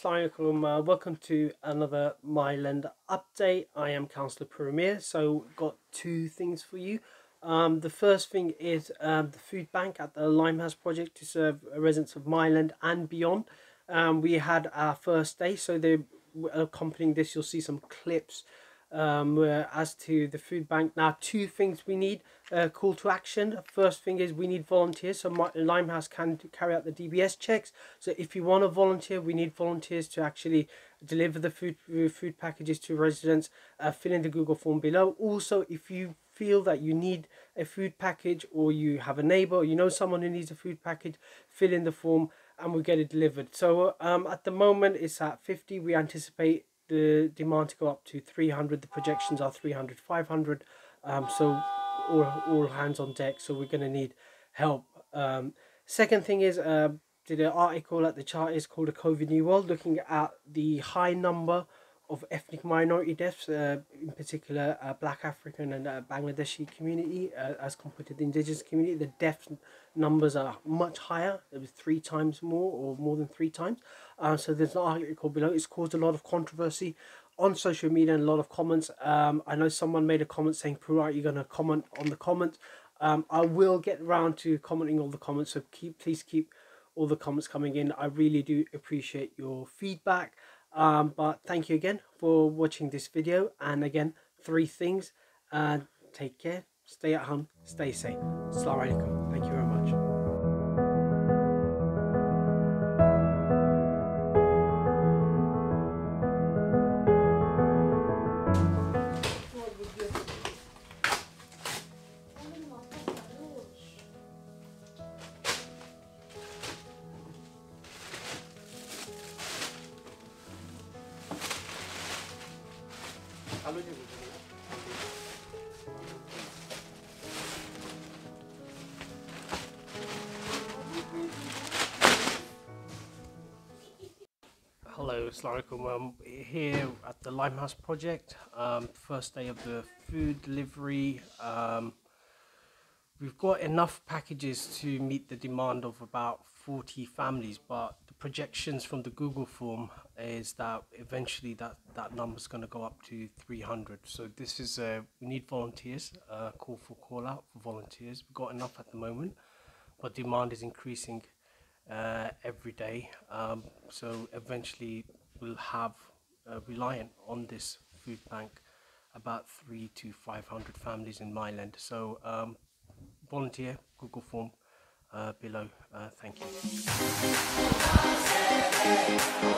Assalamualaikum. Welcome to another Myland update. I am Cllr Puru Miah. So got two things for you. The first thing is the food bank at the Limehouse Project to serve residents of Myland and beyond. We had our first day, so they accompanying this you'll see some clips as to the food bank. Now, two things we need. Call to action. First thing is we need volunteers, so Limehouse can carry out the DBS checks. So if you want to volunteer, we need volunteers to actually deliver the food packages to residents. Fill in the Google form below. Also, if you feel that you need a food package, or you have a neighbor, or you know someone who needs a food package, fill in the form and we'll get it delivered. So at the moment it's at 50. We anticipate the demand to go up to 300. The projections are 300, 500. So all hands on deck. So we're going to need help. Second thing is did an article at the chart is called A COVID New World, looking at the high number of ethnic minority deaths, in particular Black African and Bangladeshi community, as compared to the indigenous community. The death numbers are much higher. It was 3 times more, or more than 3 times. So there's an article below. It's caused a lot of controversy on social media and a lot of comments. I know someone made a comment saying, "Puru, are you going to comment on the comments?" I will get around to commenting all the comments, so please keep all the comments coming in. I really do appreciate your feedback. But thank you again for watching this video. And again, 3 things. Take care, stay at home, stay safe. Assalamu alaikum. Thank you very much. Hello, Assalamualaikum. Here at the Limehouse Project, first day of the food delivery. We've got enough packages to meet the demand of about 40 families, but the projections from the Google form is that eventually that number is going to go up to 300. So this is we need volunteers. Call out for volunteers. We've got enough at the moment, but demand is increasing every day. So eventually we'll have reliant on this food bank about 300 to 500 families in Myland. So volunteer, Google form below. Thank you.